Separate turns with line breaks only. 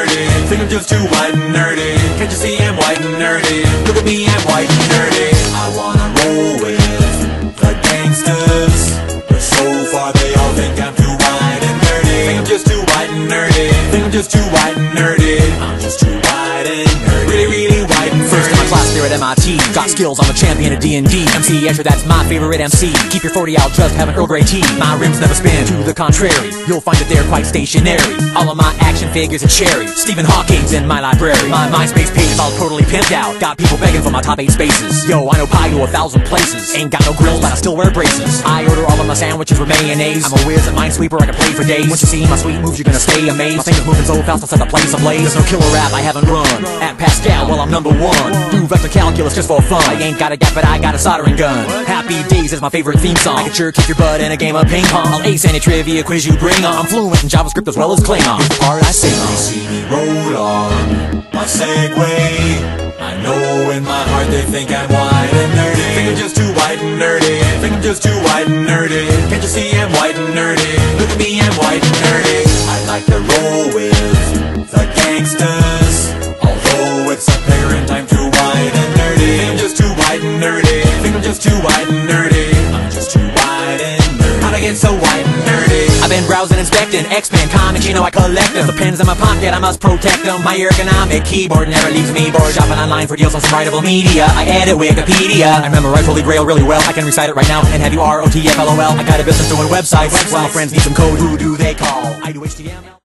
nerdy. Think I'm just too white and nerdy. Can't you see I'm white and nerdy? Look at me, I'm white and nerdy. I wanna roll with the gangsters, but so far they all think I'm too white and nerdy. Think I'm just too white and nerdy. Think I'm just too white and nerdy. I'm just too white and nerdy. Really, really white and nerdy.
First in my class there at MIT. Got skills, I'm a champion of D&D. MC Escher, that's my favorite MC. Keep your 40 out, just have an Earl Grey tea. My rims never spin, to the contrary. You'll find that they're quite stationary. All of my action figures are cherry. Stephen Hawking's in my library. My MySpace page is all totally pimped out. Got people begging for my top 8 spaces. Yo, I know pie to 1,000 places. Ain't got no grills, but I still wear braces. I order all of my sandwiches with mayonnaise. I'm a whiz at Minesweeper, I can play for days. Once you see my sweet moves, you're gonna stay amazed. My fingers moving so fast, I'll set the place ablaze. There's no killer rap I haven't run. At Pascal, well, I'm #1. Do vector calculus just for fun. I ain't got a gap, but I got a soldering gun. Happy Days is my favorite theme song. I can sure kick your butt in a game of ping pong. I'll ace any trivia quiz you bring on. I'm fluent in JavaScript as well as Klingon. Here's the part I sing on.
They see me roll on my Segway. I know in my heart they think I'm white and nerdy. Think I'm just too white and nerdy. Think I'm just too white and nerdy. Can't you see I'm white and nerdy? Look at me, I'm white and nerdy. I like to roll with the gangsters, although it's apparent I'm too white and nerdy. Think I'm just too white and nerdy. Think I'm just too white and nerdy. I'm just too white and nerdy. How'd I get so white and nerdy?
I've been browsing, inspecting X-Men comics, you know I collect them. The pens in my pocket, I must protect them. My ergonomic keyboard never leaves me bored. Shopping online for deals on some writable media. I edit Wikipedia. I memorize Holy Grail really well. I can recite it right now and have you ROTFLOL. I got a business doing websites. While friends need some code, who do they call? I do HTML.